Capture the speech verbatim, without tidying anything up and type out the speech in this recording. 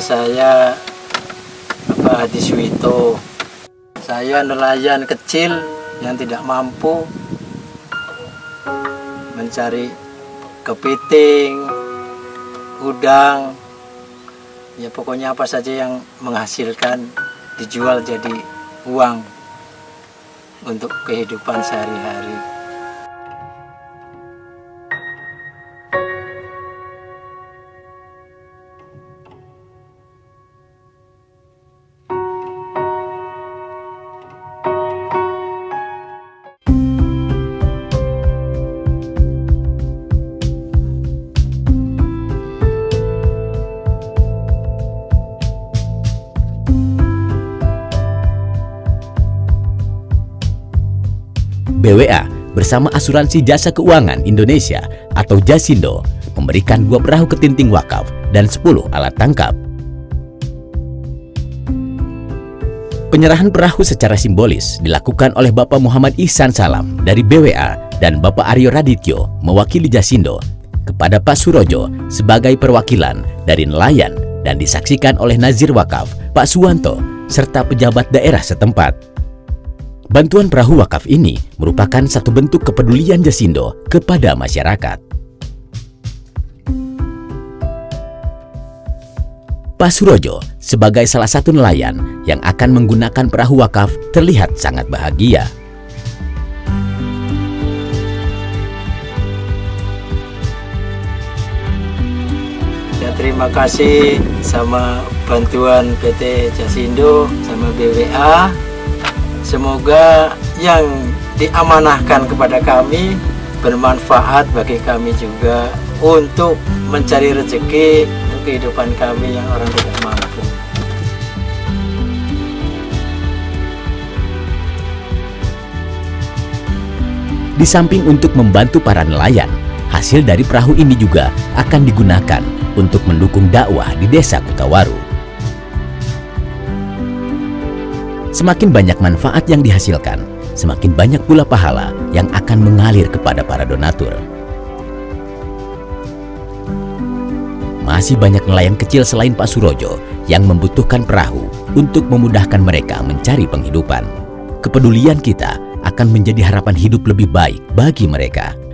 saya Bapak Hadi Suwito. Saya nelayan kecil yang tidak mampu mencari kepiting, udang, ya pokoknya apa saja yang menghasilkan dijual jadi uang untuk kehidupan sehari-hari. B W A bersama Asuransi Jasa Keuangan Indonesia atau Jasindo memberikan dua perahu ketinting wakaf dan sepuluh alat tangkap. Penyerahan perahu secara simbolis dilakukan oleh Bapak Muhammad Ihsan Salam dari B W A dan Bapak Aryo Radityo mewakili Jasindo kepada Pak Surojo sebagai perwakilan dari nelayan dan disaksikan oleh Nazir Wakaf Pak Suwanto serta pejabat daerah setempat. Bantuan perahu wakaf ini merupakan satu bentuk kepedulian Jasindo kepada masyarakat. Pak Surojo sebagai salah satu nelayan yang akan menggunakan perahu wakaf terlihat sangat bahagia. Ya, terima kasih sama bantuan P T Jasindo sama B W A. Semoga yang diamanahkan kepada kami bermanfaat bagi kami juga untuk mencari rezeki untuk kehidupan kami yang orang tidak mampu. Di samping untuk membantu para nelayan, hasil dari perahu ini juga akan digunakan untuk mendukung dakwah di Desa Kutawaru. Semakin banyak manfaat yang dihasilkan, semakin banyak pula pahala yang akan mengalir kepada para donatur. Masih banyak nelayan kecil selain Pak Surojo yang membutuhkan perahu untuk memudahkan mereka mencari penghidupan. Kepedulian kita akan menjadi harapan hidup lebih baik bagi mereka.